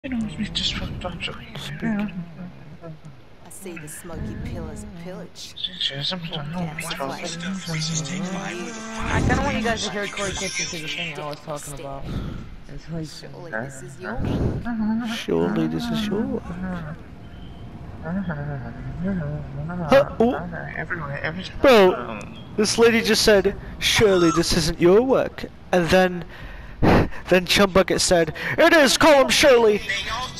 You know, we just for fun. I see the smoky pillars of pillage. I kind of want you guys to hear Corey Kitchen to the thing I was talking about. Surely this is your one. Surely this is your Bro, this lady just said, surely this isn't your work. And then Chumbucket said, it is, call him Shirley.